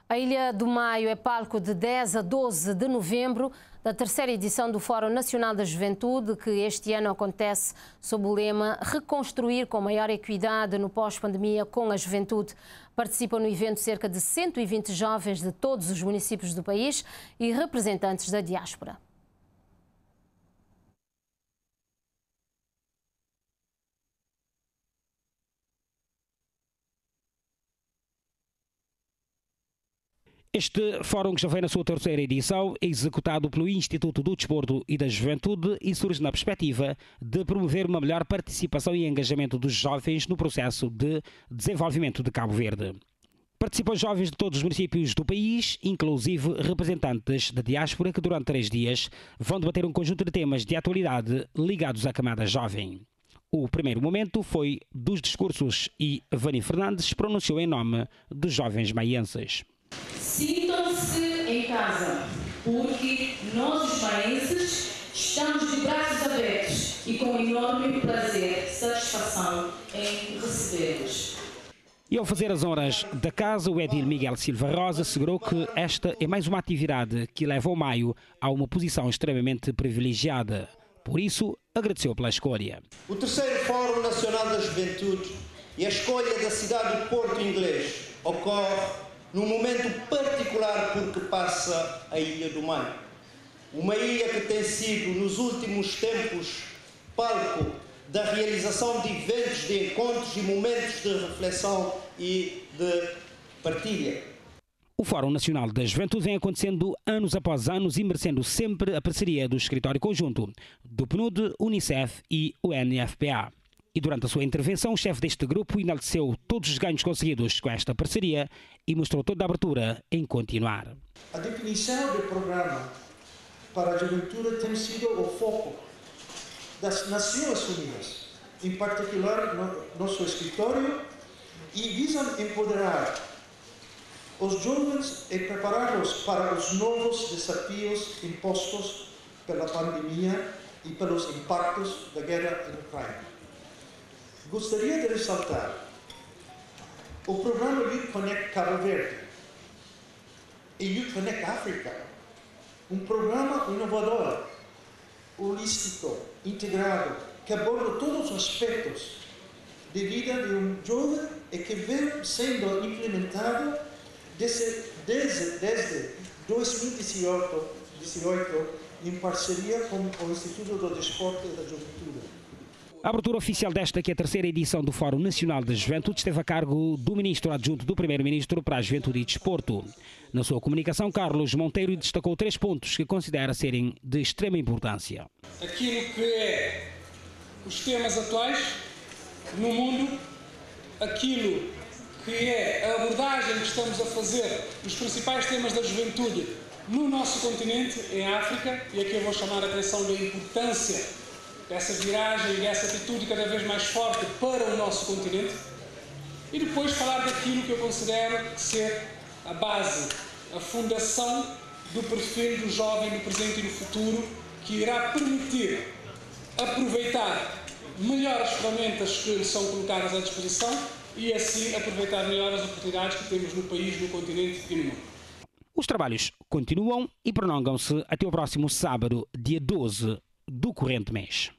A Ilha do Maio é palco de 10 a 12 de novembro da terceira edição do Fórum Nacional da Juventude, que este ano acontece sob o lema Reconstruir com maior equidade no pós-pandemia com a juventude. Participam no evento cerca de 120 jovens de todos os municípios do país e representantes da diáspora. Este fórum, que já vem na sua terceira edição, é executado pelo Instituto do Desporto e da Juventude e surge na perspectiva de promover uma melhor participação e engajamento dos jovens no processo de desenvolvimento de Cabo Verde. Participam jovens de todos os municípios do país, inclusive representantes da diáspora, que durante 3 dias vão debater um conjunto de temas de atualidade ligados à camada jovem. O primeiro momento foi dos discursos e Vani Fernandes pronunciou em nome dos jovens maienses. Sintam-se em casa, porque nós, os maenses, estamos de braços abertos e com enorme prazer, satisfação em recebê-los. E ao fazer as honras da casa, o edil Miguel Silva Rosa assegurou que esta é mais uma atividade que leva o Maio a uma posição extremamente privilegiada. Por isso, agradeceu pela escolha. O terceiro Fórum Nacional da Juventude e a escolha da cidade do Porto Inglês ocorre num momento particular porque passa a Ilha do Maio. Uma ilha que tem sido, nos últimos tempos, palco da realização de eventos, de encontros e momentos de reflexão e de partilha. O Fórum Nacional da Juventude vem acontecendo anos após anos e merecendo sempre a parceria do Escritório Conjunto, do PNUD, Unicef e UNFPA. E durante a sua intervenção, o chefe deste grupo enalteceu todos os ganhos conseguidos com esta parceria e mostrou toda a abertura em continuar. A definição do programa para a juventude tem sido o foco das Nações Unidas, em particular no nosso escritório, e visam empoderar os jovens e prepará-los para os novos desafios impostos pela pandemia e pelos impactos da guerra na Ucrânia. Gostaria de ressaltar o programa Youth Connect Cabo Verde e Youth Connect África, um programa inovador, holístico, integrado, que aborda todos os aspectos de vida de um jovem e que vem sendo implementado desde 2018 em parceria com o Instituto do Desporto e da Juventude. A abertura oficial desta, que é a terceira edição do Fórum Nacional da Juventude, esteve a cargo do Ministro Adjunto do Primeiro-Ministro para a Juventude e Desporto. Na sua comunicação, Carlos Monteiro destacou 3 pontos que considera serem de extrema importância. Aquilo que é os temas atuais no mundo, aquilo que é a abordagem que estamos a fazer dos principais temas da juventude no nosso continente, em África, e aqui eu vou chamar a atenção da importância dessa viragem e dessa atitude cada vez mais forte para o nosso continente, e depois falar daquilo que eu considero ser a base, a fundação do perfil do jovem no presente e no futuro, que irá permitir aproveitar melhor as ferramentas que lhe são colocadas à disposição e assim aproveitar melhor as oportunidades que temos no país, no continente e no mundo. Os trabalhos continuam e prolongam-se até o próximo sábado, dia 12 do corrente mês.